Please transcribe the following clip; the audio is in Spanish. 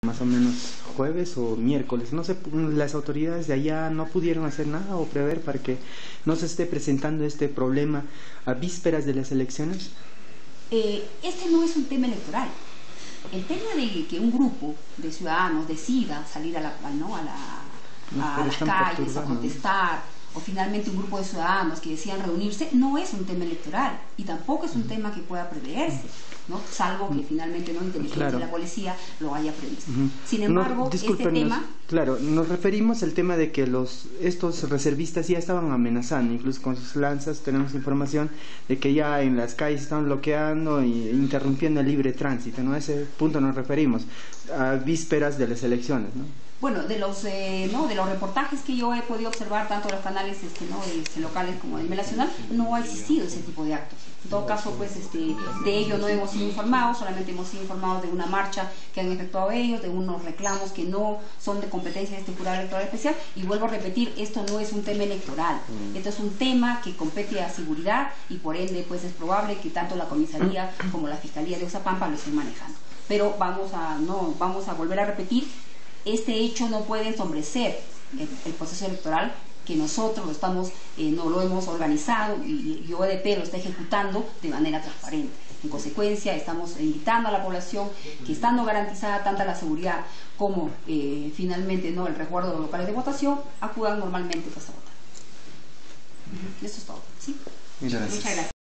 más o menos jueves o miércoles. No sé, las autoridades de allá no pudieron hacer nada o prever para que no se esté presentando este problema a vísperas de las elecciones. Este no es un tema electoral. El tema de que un grupo de ciudadanos decida salir a las calles a protestar, o finalmente un grupo de ciudadanos que decidan reunirse, no es un tema electoral y tampoco es un tema que pueda preverse, ¿no? Salvo que finalmente no inteligencia de la policía lo haya previsto. Sin embargo, este tema... Claro, nos referimos al tema de que estos reservistas ya estaban amenazando, incluso con sus lanzas. Tenemos información de que ya en las calles están bloqueando e interrumpiendo el libre tránsito, ¿no? A ese punto nos referimos, a vísperas de las elecciones, ¿no? Bueno, de los reportajes que yo he podido observar, tanto de los canales locales como a nivel nacional, no ha existido ese tipo de actos. En todo caso, pues de ello no hemos sido informados, solamente hemos sido informados de una marcha que han efectuado ellos, de unos reclamos que no son de competencia de este jurado electoral especial, y vuelvo a repetir, esto no es un tema electoral, esto es un tema que compete a seguridad y por ende pues es probable que tanto la comisaría como la fiscalía de Oxapampa lo estén manejando. Pero vamos a volver a repetir, este hecho no puede ensombrecer el proceso electoral que nosotros lo hemos organizado y OEDP lo está ejecutando de manera transparente. En consecuencia, estamos invitando a la población que, estando garantizada tanto la seguridad como finalmente el resguardo de los locales de votación, acudan normalmente pues, a votar. Eso es todo. ¿Sí? Muchas gracias.